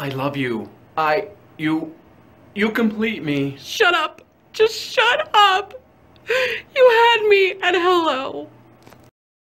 I love you. You complete me. Shut up. Just shut up. You had me at hello.